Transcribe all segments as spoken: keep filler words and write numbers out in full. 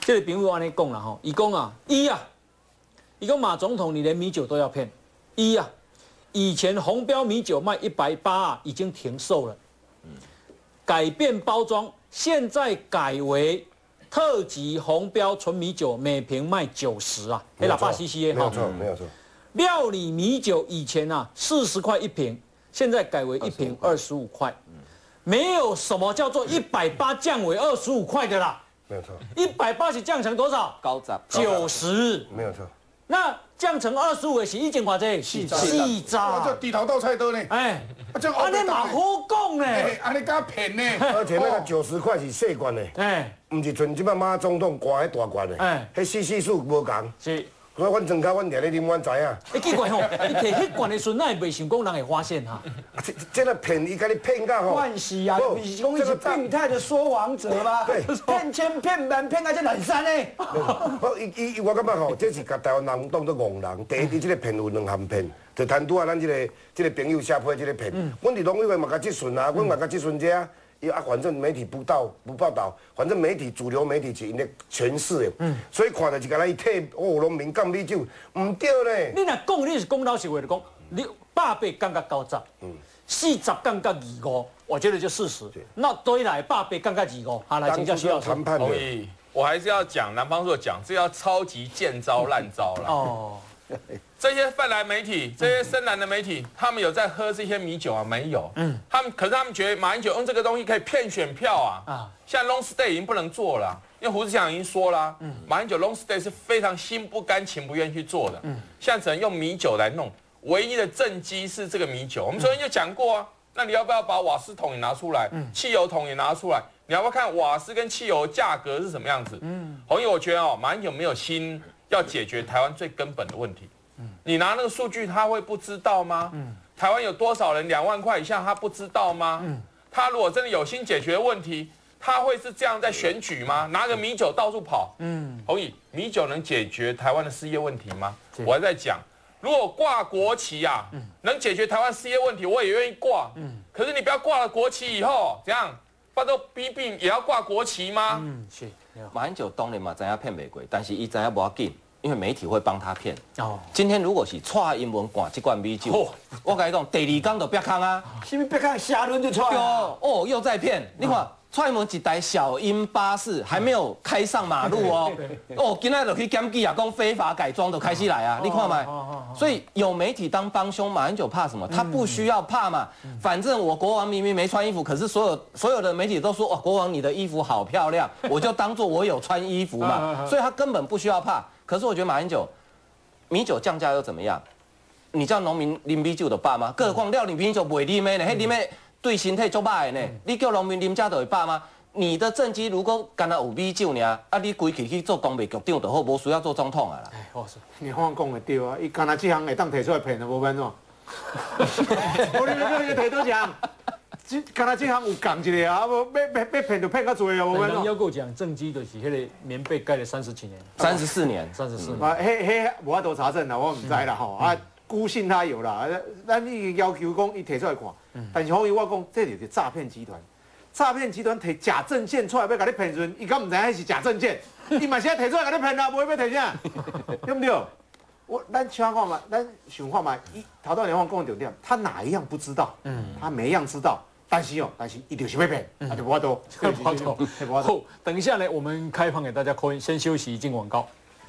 这个朋友安尼讲啦吼，伊讲啊，一啊，伊讲马总统你连米酒都要骗，一啊，以前红标米酒卖一百八啊，已经停售了，改变包装，现在改为特级红标纯米酒，每瓶卖九十啊，哎，喇叭 C C A 没有错，没有错。 料理米酒以前啊四十块一瓶，现在改为一瓶二十五块，没有什么叫做一百八降为二十五块的啦。 没有错， 一百八十降成多少？ 高涨九十， 没有错。 那降成二十五的是一斤偌济？四四渣，这低头豆菜多呢。 哎，这安尼嘛好讲呢， 安尼敢骗呢？ 而且那个九十块是细罐的，哎，唔是像即摆马总统挂迄大罐的，哎，迄四四数无共。是，所以阮庄家阮定咧啉，阮知影。哎， 奇怪吼，你摕迄罐的时阵，哪会袂想讲人会发现哈？ 这这个骗，伊甲你骗到吼。 关系啊，你是讲伊是病态的说谎者吗？骗钱骗万骗到这烂山呢？ 好，伊伊我感觉吼，这是甲台湾人当作戆人。第一，伫这个骗有两项骗，就贪拄啊，咱这个这个朋友写批这个骗。阮伫农委会嘛甲质询啊，阮嘛甲质询者啊。 啊，反正媒体不到不报道，反正媒体主流媒体是因咧诠释的，嗯，所以看到就甲咱伊替哦农民降米酒，唔对咧。你若讲你是讲老实话，就讲你百八降到九十，嗯，四十降到二五，我觉得就事实。那对来百八降到二五，好来请教徐老师。 同意，我还是要讲南方朔讲，这要超级见招烂招了。哦。 这些泛蓝媒体，这些深蓝的媒体，他们有在喝这些米酒啊？没有。嗯，他们可是他们觉得马英九用这个东西可以骗选票啊。啊，现在 long stay 已经不能做了，因为胡志强已经说了，嗯，马英九 long stay 是非常心不甘情不愿去做的。嗯，现在只能用米酒来弄，唯一的政绩是这个米酒。我们昨天就讲过啊，那你要不要把瓦斯桶也拿出来，嗯，汽油桶也拿出来？你要不要看瓦斯跟汽油价格是什么样子？嗯，红毅，我觉得哦，马英九没有心要解决台湾最根本的问题。 你拿那个数据，他会不知道吗？嗯，台湾有多少人两万块以下，他不知道吗？嗯，他如果真的有心解决问题，他会是这样在选举吗？拿个米酒到处跑？嗯，洪毅，米酒能解决台湾的失业问题吗？我还在讲，如果挂国旗啊，嗯、能解决台湾失业问题，我也愿意挂。嗯，可是你不要挂了国旗以后，怎样？发到弊病也要挂国旗吗？嗯， 是。马英九当然嘛知影骗玫瑰，但是伊知影无要紧。 因为媒体会帮他骗。哦，今天如果是蔡英文灌这罐米酒，哦、我跟你讲，第二天就别康啊！ 是不是别康下轮就出来了？哦，又在骗。你看，蔡英文一台小鹰巴士还没有开上马路哦，哦，今天就去检举啊，讲非法改装都开始来啊，你看没？所以有媒体当帮凶，马英九怕什么？他不需要怕嘛，反正我国王明明没穿衣服，可是所有所有的媒体都说，哇，国王你的衣服好漂亮，我就当做我有穿衣服嘛，所以他根本不需要怕。 可是我觉得马英九米酒降价又怎么样？你叫农民啉米酒就罢吗？更何况料理米酒不会啉的呢，迄啉的对身体足歹的呢。你叫农民啉这就会罢吗？你的政绩如果干那有米酒呢，啊你规气去做公卫局长就好，无需要做总统啊啦。哎， 好说，你方讲的对啊，伊干那这项会当提出来骗的，无变怎？我你你你提多项？ 这刚才这行有讲一个啊，无要要要骗就骗到最啊，无人要够讲政绩就是迄个棉被盖了三十几年， 三十四年， 三十四年。 啊，迄迄无法度查证啦，我唔知啦吼。啊，估信他有啦，咱你要求讲伊提出来看，但是可以我讲，这就是诈骗集团。诈骗集团提假证件出来要甲你骗阵，伊敢唔知影是假证件？伊嘛现在提出来甲你骗啦，无要提啥，对不对？我咱想看嘛，咱想看嘛，伊头到年方讲的重点，他哪一样不知道？嗯，他每一样知道。 但是哦，但是一定是被骗，那就不法度， 不法度，不法度。等一下呢，我们开放给大家 call in， 先休息，进广告。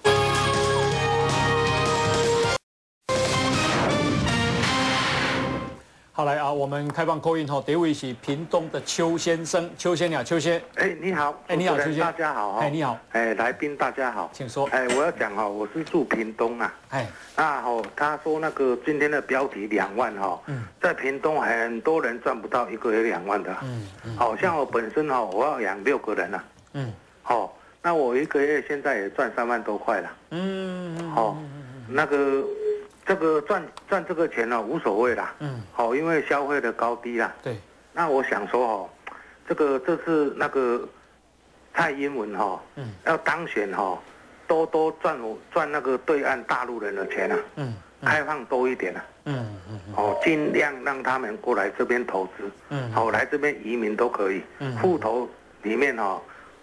好来啊，我们开放 call in 哈，第一位是屏东的邱先生，邱先生，邱先。 哎，你好， 哎，你好，邱先， 大家好， 哎，你好， 哎，来宾大家好， 请说。 哎，我要讲哈，我是住屏东啊，哎，那哦，他说那个今天的标题两万哈，嗯，在屏东很多人赚不到一个月两万的，嗯，好像我本身哈，我要养六个人啊，嗯，好，那我一个月现在也赚三万多块了，嗯，好，那个。 这个赚赚这个钱呢、哦、无所谓啦，嗯，好、哦，因为消费的高低啦， 对。 那我想说哦，这个这次那个蔡英文哈、哦，嗯，要当选哈、哦，多多赚赚那个对岸大陆人的钱啊，嗯，嗯开放多一点啊，嗯嗯，哦，尽量让他们过来这边投资，嗯，好、哦，来这边移民都可以，嗯，户头里面哈、哦，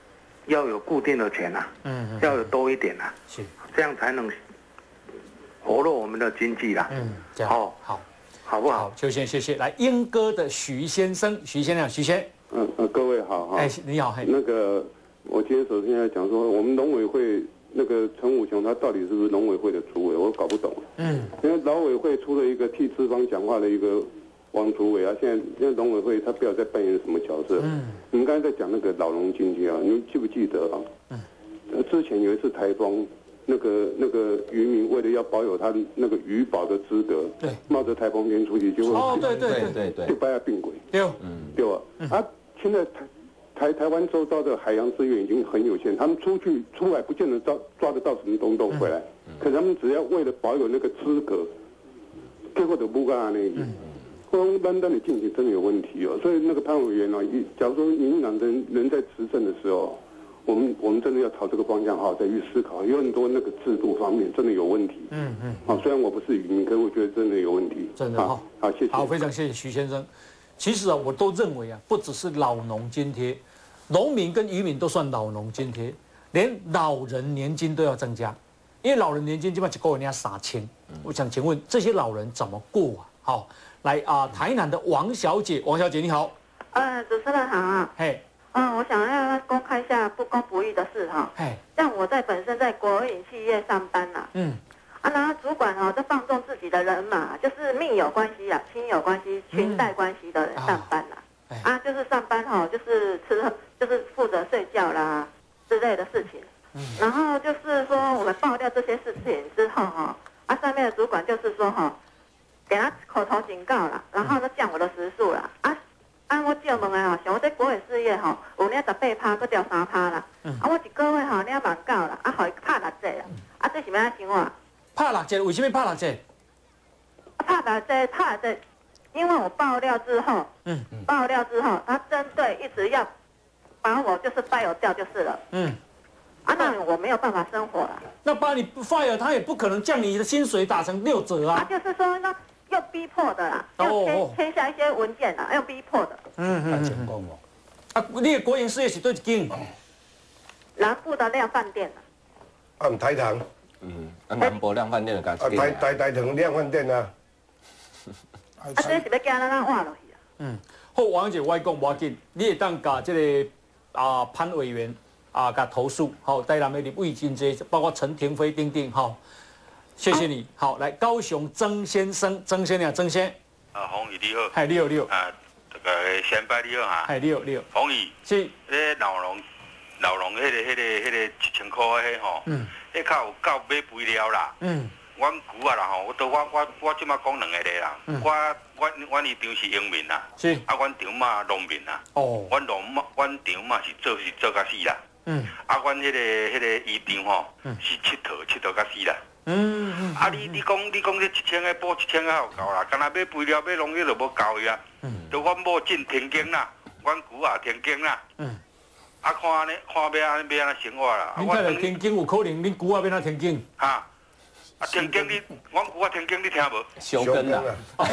要有固定的钱啊，嗯，嗯要有多一点啊， 是， 这样才能活络我们的经济啦。 嗯，这样好，好， 好不好？ 好，秋先谢谢。来，莺歌的徐先生，徐先生，徐先， 嗯呃，各位好哈。 哎，你好，嘿。 那个，我今天首先要讲说，我们农委会那个陈武雄，他到底是不是农委会的主委，我搞不懂。嗯。因为劳委会出了一个替资方讲话的一个王主委啊，现在现在农委会他不要再扮演什么角色。嗯。你们刚才在讲那个老农经济啊，你们记不记得啊？嗯。之前有一次台风。那个那个渔民为了要保有他那个渔保的资格，对，冒着台风天出去就会哦，对对对对， 就掰下病鬼， 对， 嗯，对吧？啊，现在台台台湾周遭的海洋资源已经很有限，他们出去出来不见得抓抓得到什么东东回来，可他们只要为了保有那个资格，结果都不干那个，光单单的进行真的有问题哦。所以那个潘委员哦，假如说民进党人人在执政的时候。我们我们真的要朝这个方向好好再去思考，有很多那个制度方面真的有问题。嗯嗯。好，虽然我不是渔民，可是我觉得真的有问题。 真的好， 好，谢谢。 好，非常谢谢徐先生。其实啊，我都认为啊，不只是老农津贴，农民跟渔民都算老农津贴，连老人年金都要增加，因为老人年金基本上一个月人家三千。我想请问这些老人怎么过啊？好，来啊，台南的王小姐，王小姐你好。 呃，主持人好啊。嘿。嗯，我想要公开一下不公不义的事哈。哎，像我在本身在国营企业上班呐。嗯。啊，然后主管哦，就放纵自己的人马，就是密友关系啊、亲友关系、裙带关系的人上班啦。嗯、啊，就是上班哈，就是吃，就是负责睡觉啦之类的事情。嗯。然后就是说，我们爆料这些事情之后哈，啊，上面的主管就是说哈，给他口头警告啦，然后呢降我的时数啦。啊。啊，我借问的吼，像我在国营事业吼，有领十八趴，搁调三趴啦。嗯、啊，我一个月吼领万九啦，啊，互伊拍六折啦。啊，这是要安怎生活？ 拍六折？为什么拍六折？ 拍六折，拍六折，因为我爆料之后，嗯，爆料之后，他针对一直要把我就是 fire 掉就是了。嗯。啊，那我没有办法生活了。 那把你 fire， 他也不可能将你的薪水打成六折啊。 啊，就是说那。用逼迫的啦，要签签下一些文件啦，用逼迫的。嗯嗯嗯。哦。啊，你的国营事业是对一间？ 南部的量饭店啊。啊，台糖。 嗯，啊，南部量饭店的干啊，台台台糖量饭店啊。 啊，这是要惊咱咱换落去啊。 嗯，好，王姐，我讲无要紧，你会当甲这个啊潘委员啊甲投诉，好，台南的立委真济，包括陈廷飞等等，好。谢谢你，好，来高雄曾先生，曾先生，曾先， 啊，洪宇你好， 嗨，你好，你好， 啊，这个先拜你好哈， 嗨，你好，你好， 洪宇， 是， 迄老农，老农，迄个、迄个、迄个一千块迄吼，嗯，迄较有够买肥料啦，嗯，阮舅啊啦吼，我都我我我即马讲两个咧啦，嗯、我我阮立场是英民啦，是，啊，阮场嘛农民啦，哦，阮农嘛，阮场嘛是做是做甲死啦，嗯，啊，阮迄、那个迄、那个渔场吼，嗯、是佚佗佚佗甲死啦。嗯嗯，啊你你讲你讲这一千个补一千个还有够啦，干那买肥料买农药就无够伊啊。嗯，就阮某进田间啦，阮舅啊田间啦。嗯，啊看安尼看要安尼要安尼生活啦。 你看田间有可能，恁舅啊要哪田间？ 哈，啊田间你，阮舅啊田间你听无？ 收根啦。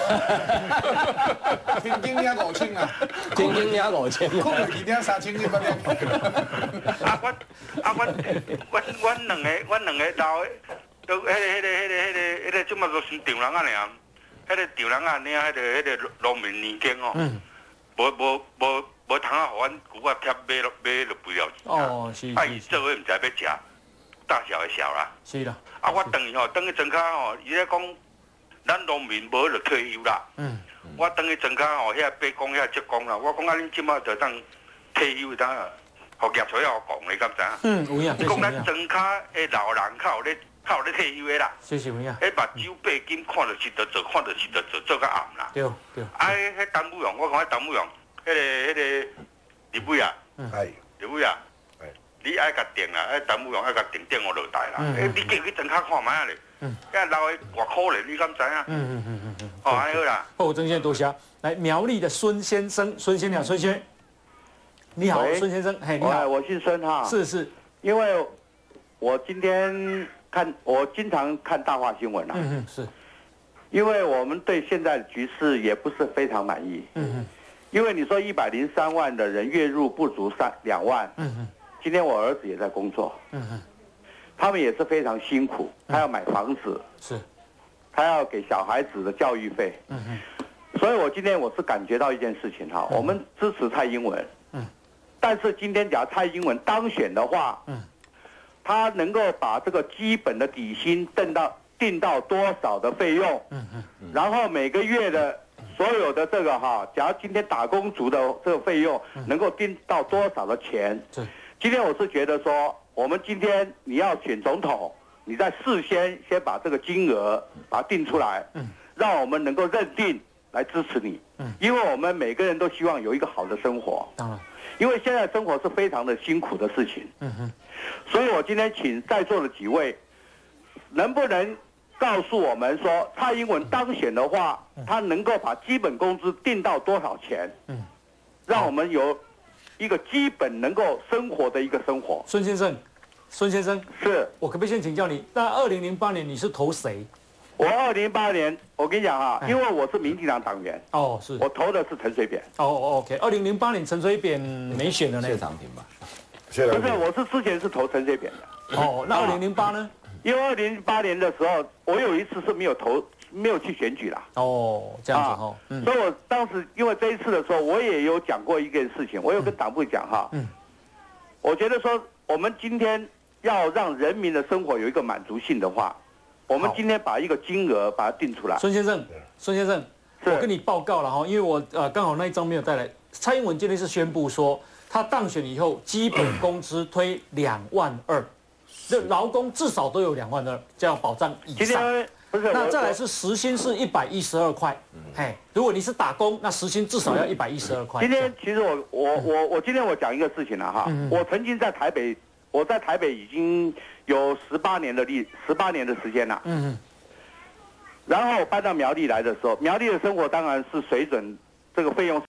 田间领五千啊， 田间领五千， 可能一领三千你不领。 啊阮啊阮阮阮两个阮两个老的。都迄个、迄个、迄个、迄个、迄个，即马都是场人啊尔，迄个场人啊领迄个、迄个农民年金哦，无无无无通啊，互阮舅啊贴买落买落肥料钱哦，是。啊，伊做伙毋知要食，大小的小啦。 是啦。 啊，我等伊吼，等伊庄卡吼，伊咧讲，咱农民无就退休啦。嗯。我等伊庄卡吼，遐八公遐职工啦，我讲啊，恁即马就当退休当，互业主要讲，你敢知影？嗯，有影。讲咱庄卡的老人口咧。靠咧退休的啦， 是是有影。 迄目睭八金看到是得做，看到是得做，做到暗啦。 对对。 啊，迄迄陈武勇，我讲迄陈武勇，迄个迄个立委啊， 係立委啊，係你愛甲定啦，迄陳武勇愛甲定定我落台啦。誒，你叫佢等下看賣咧，嗯，因老的偌可憐，你敢知啊？嗯嗯嗯嗯嗯。哦，安尼好啦。 好，曾先生多謝。來苗栗的孫先生，孫先生，孫先生，你好，孫先生，嘿，你好， 我姓孫哈。 是是， 因為我今天。看，我經常看大話新聞啦、啊。嗯嗯，是，因為我們對現在的局勢也不是非常滿意。嗯嗯，因為你說一百零三萬的人月入不足三兩萬。嗯嗯， 今天我儿子也在工作，嗯嗯，他们也是非常辛苦，他要买房子， 是， 他要给小孩子的教育费，嗯嗯，所以我今天我是感觉到一件事情哈，我们支持蔡英文，嗯，但是今天假如蔡英文当选的话，嗯，他能够把这个基本的底薪定到定到多少的费用，嗯嗯，然后每个月的所有的这个哈，假如今天打工族的这个费用能够定到多少的钱，对。今天我是觉得说，我们今天你要选总统，你在事先先把这个金额把它定出来，嗯，让我们能够认定来支持你，嗯，因为我们每个人都希望有一个好的生活，当然，因为现在生活是非常的辛苦的事情，嗯哼，所以我今天请在座的几位，能不能告诉我们说，蔡英文当选的话，他能够把基本工资定到多少钱，嗯，让我们有一个基本能够生活的一个生活。 孙先生，孙先生， 是我可不可以先请教你？那二零零八年你是投谁？ 我二零零八年，我跟你讲啊，因为我是民进党党员， 哦，是我投的是陈水扁。 哦，OK， 二零零八年陈水扁没选了呢。 谢长廷吧？ 不是，我是之前是投陈水扁的。 哦，那二零零八呢？ 因为二零零八年的时候，我有一次是没有投。没有去选举啦。 哦，这样子哈、哦。 嗯、所以我当时因为这一次的时候，我也有讲过一件事情，我有跟党部讲哈。嗯。我觉得说，我们今天要让人民的生活有一个满足性的话，我们今天把一个金额把它定出来。 孙先生，孙先生，我跟你报告了哈，因为我呃刚好那一张没有带来。蔡英文今天是宣布说，他当选以后，基本工资推两万二，这劳工至少都有两万二，这样保障以上。 不是， 那再来是时薪是一百一十二块，嘿，如果你是打工，那时薪至少要一百一十二块。 今天其实我我我我今天我讲一个事情了哈，嗯、我曾经在台北，我在台北已经有十八年的历十八年的时间了，嗯，然后我搬到苗栗来的时候，苗栗的生活当然是水准这个费用